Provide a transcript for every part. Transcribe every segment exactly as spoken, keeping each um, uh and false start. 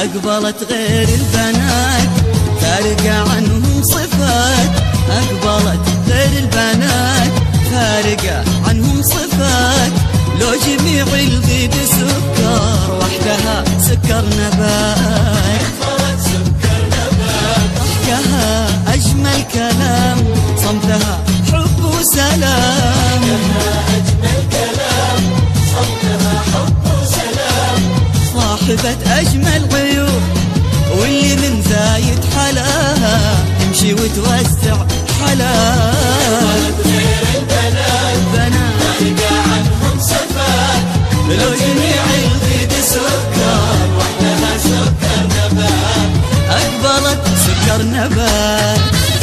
أقبلت غير البنات فارقة عنهم صفات، أقبلت غير البنات فارقة عنهم صفات. لو جميع الغيد سكر وحدها سكر نبات، أقبلت سكر نبات. ضحكها أجمل كلام، صمتها حب وسلام. ضحكها أجمل كلام، صمتها حب وسلام. صاحبة أجمل عيون واللي من زايد حلاها تمشي وتوسع حلاها. غير البنات بنات فارقة عنهم صفات، لو جميع الغيد سكر وحدها سكر نبات. أقبلت سكر نبات.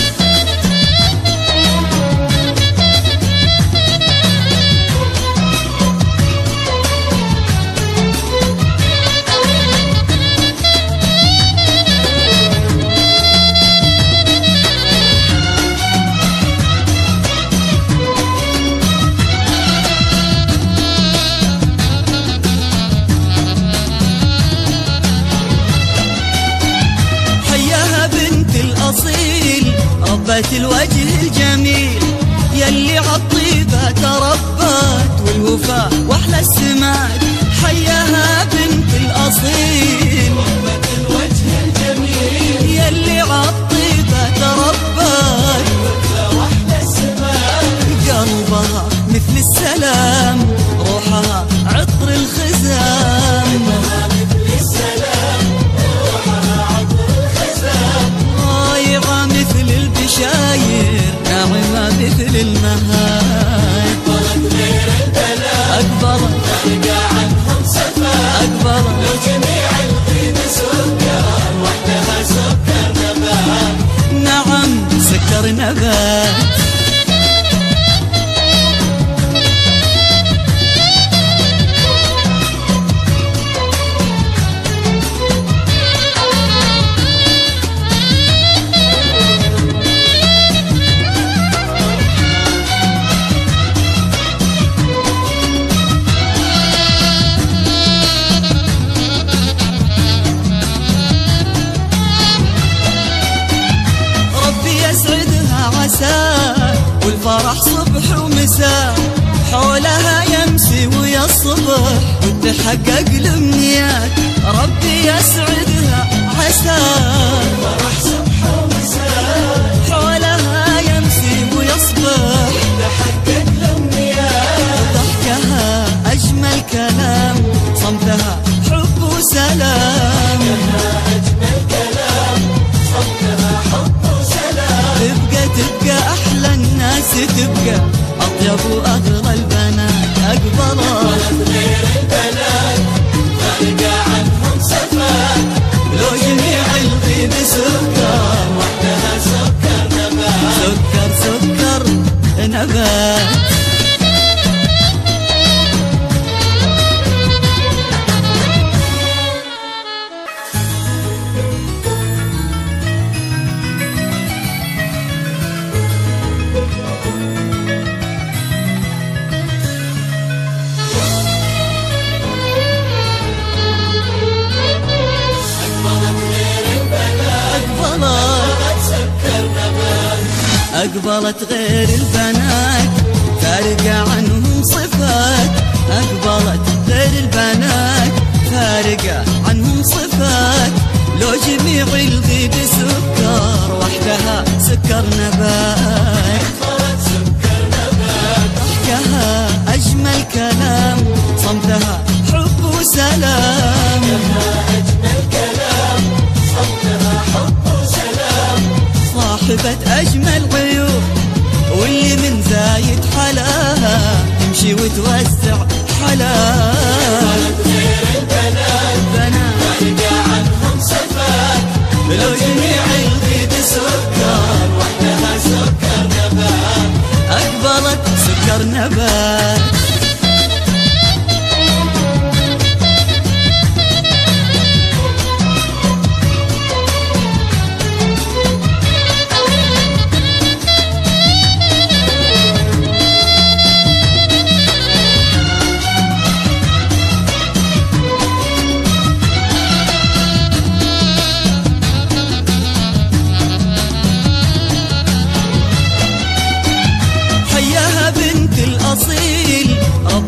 أصيل ربت الوجه الجميل، يلي عالطيبة تربت والوفاء واحلى السمات. حياها بنت الأصيل ربت الوجه الجميل، يلي عالطيبة تربت والوفاء واحلى السمات. قلبها مثل السلام، روحها عطر الخزام. قلبها مثل السلام، روحها عطر الخزام. ضايعة مثل البشاير، ناعمة مثل المهاي. أقبلت غير البنات أقبلت فارقة عنهم صفات، أقبلت لو جميع الغيد سكر وحدها سكر نبات. نعم سكر نبات. والفرح صبح ومساء، حولها يمسي ويصبح وتحقق الامنيات. ربي يسعدها عسى، فرح صبح ومساء، حولها يمسي ويصبح تحقق الامنيات. ضحكها أجمل كلام، صمتها حب وسلام. ضحكها أجمل كلام، صمتها حب وسلام. تبقى تبقى أحلى الناس، تبقى أطيب وأغلى البنات. أقبلت غير البنات فارقة عنهم صفات، لو جميع الغيد سكر وحدها سكر نبات. سكر سكر نبات. أقبلت غير البنات فارقة عنهم صفات، أقبلت غير البنات فارقة عنهم صفات. لو جميع الغيد سكر وحدها سكر نبات، أقبلت سكر نبات. ضحكها أجمل كلام، صمتها حب وسلام. ضحكها أجمل كلام، صمتها حب وسلام. صاحبة أجمل عيون واللي من زايد حلاها تمشي وتوسع حلاها. غير البنات بنات فارقة عنهم صفات، لو جميع الغيد سكر وحدها سكر نبات. أقبلت سكر نبات.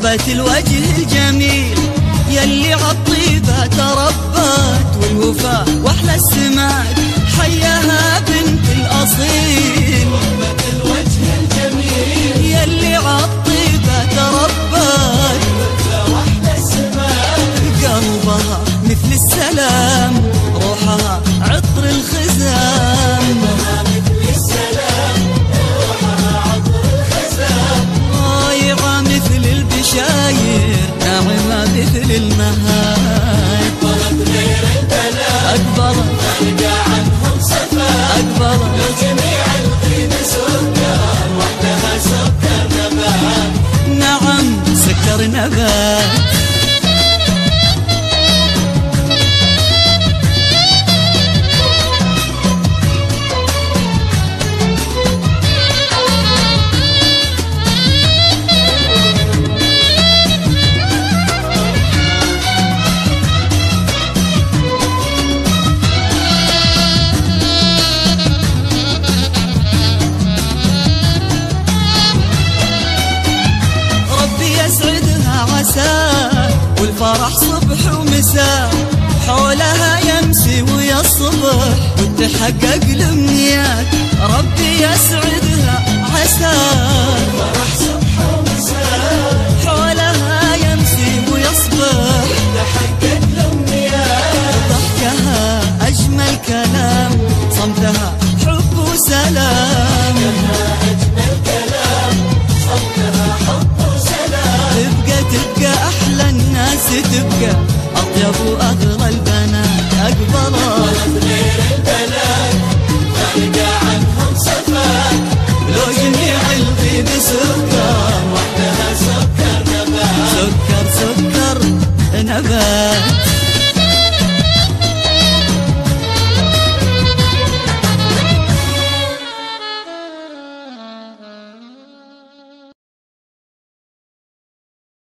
ربة الوجه الجميل يلي عالطيبة تربت والوفاء واحلى السمات حياها بنت الأصيل. ربة الوجه الجميل يلي عالطيبة تربت والوفاء واحلى السمات قلبها مثل السلام روحها عطر الخزام. مثل السلام روحها عطر الخزام. ضايعة مثل البشاير ناعمة مثل المهاد. أكبرت غير البنات أكبرت تلقى عنهم صفات. أكبرت لجميع الطيب سكر وحدها سكر نبات. نعم سكر نبات. والفرح صبح ومساء حولها يمسي ويصبح وتحقق الامنيات. ربي يسعدها عسى